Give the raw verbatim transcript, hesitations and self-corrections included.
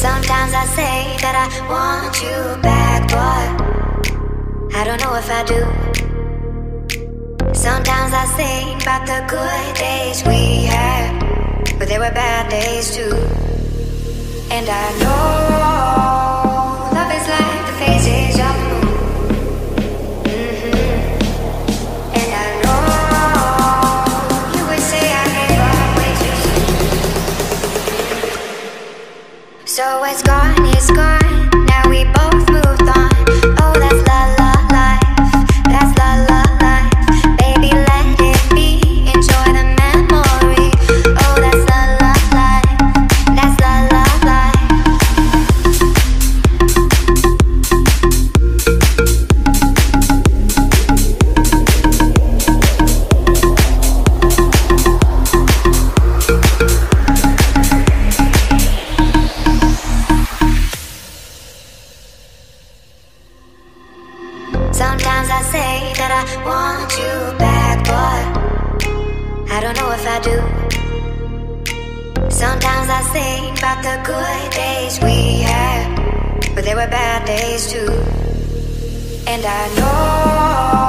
Sometimes I say that I want you back, but I don't know if I do. Sometimes I think about the good days we had, but there were bad days too. And I know love is like the phases of the moon. Mm-hmm. And I know you would say I gave up way too soon. So it's gone, it's gone. Now we both moved on. Oh, that's la la life. That's la la life. Baby, let it be. Enjoy the memory. Oh, that's la la life. That's la la life. Sometimes I say that I want you back, but I don't know if I do. Sometimes I think about the good days we had, but there were bad days too. And I know